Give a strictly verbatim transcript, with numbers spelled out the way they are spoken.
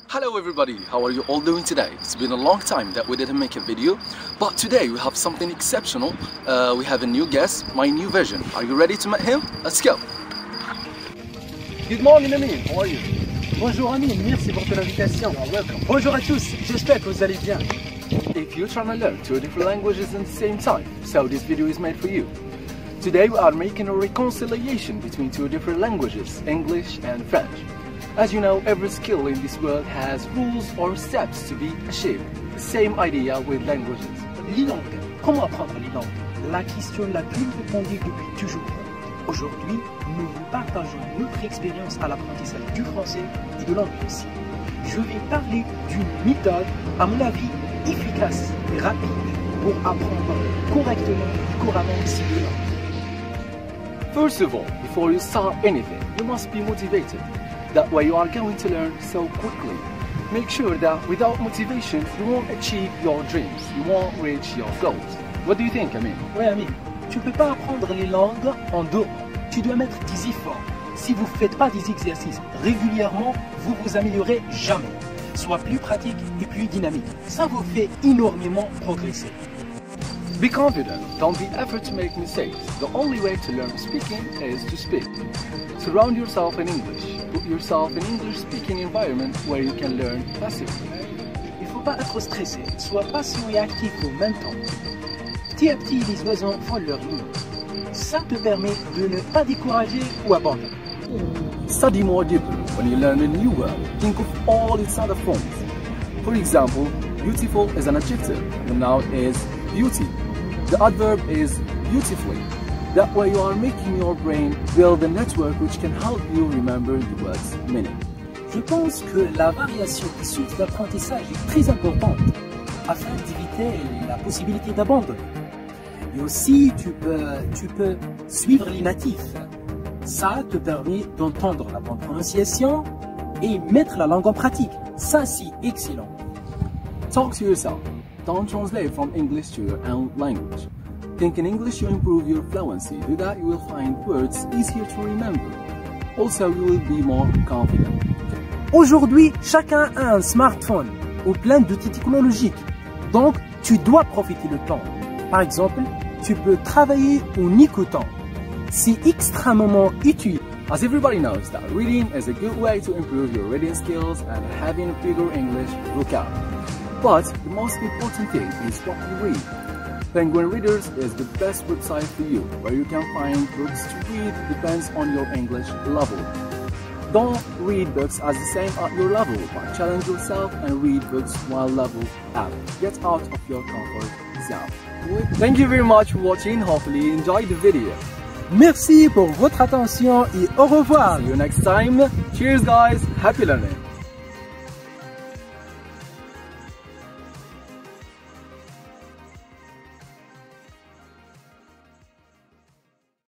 Hello everybody, how are you all doing today? It's been a long time that we didn't make a video, but today we have something exceptional. Uh, we have a new guest, my new version. Are you ready to meet him? Let's go! Good morning Amin, how are you? Bonjour Amin, merci pour ton invitation. You're welcome. Bonjour à tous, j'espère que vous allez bien. If you're trying to learn two different languages at the same time, so this video is made for you. Today we are making a reconciliation between two different languages, English and French. As you know, every skill in this world has rules or steps to be achieved. The same idea with languages. Les langues. Comment apprendre les langues? La question la plus répandue depuis toujours. Aujourd'hui, nous vous partageons notre expérience à l'apprentissage du français et de l'anglais aussi. Je vais parler d'une méthode, à mon avis, efficace et rapide pour apprendre correctement et couramment ces deux langues. First of all, before you start anything, you must be motivated. That way you are going to learn so quickly. Make sure that without motivation, you won't achieve your dreams, you won't reach your goals. What do you think, Amin? Oui, Amin. Tu ne peux pas apprendre les langues en deux ans. Tu dois mettre des efforts. Si vous ne faites pas des exercices régulièrement, vous vous améliorez jamais. Sois plus pratique et plus dynamique. Ça vous fait énormément progresser. Be confident. Don't be afraid to make mistakes. The only way to learn speaking is to speak. Surround yourself in English. Put yourself in English-speaking environment where you can learn passively. Il ne faut pas être stressé. Sois patient et actif au même temps. Petit à petit, les oiseaux font leur nid. Ça te permet de ne pas décourager ou abandonner. Study more deeply. When you learn a new word, think of all its other forms. For example, beautiful is an adjective. The noun is beauty. The adverb is beautifully. That way you are making your brain build a network which can help you remember the word's meaning. Je pense que la variation des sources d'apprentissage est très importante afin d'éviter la possibilité d'abandonner. Et aussi, tu peux, tu peux suivre les natifs. Ça te permet d'entendre la bonne prononciation et mettre la langue en pratique. Ça, c'est excellent. Talk to yourself. Don't translate from English to your own language. Think in English to improve your fluency. Do that, you will find words easier to remember. Also, you will be more confident. Aujourd'hui, chacun a un smartphone ou plein d'outils technologiques. Donc, tu dois profiter du temps. Par exemple, tu peux travailler en écoutant. C'est extrêmement utile. As everybody knows that reading is a good way to improve your reading skills and having a bigger English vocabulary. But the most important thing is what you read. Penguin Readers is the best website for you, where you can find books to read depends on your English level. Don't read books as the same at your level, but challenge yourself and read books while level up. Get out of your comfort zone. Thank you very much for watching. Hopefully you enjoyed the video. Merci pour votre attention et au revoir. See you next time. Cheers guys. Happy learning.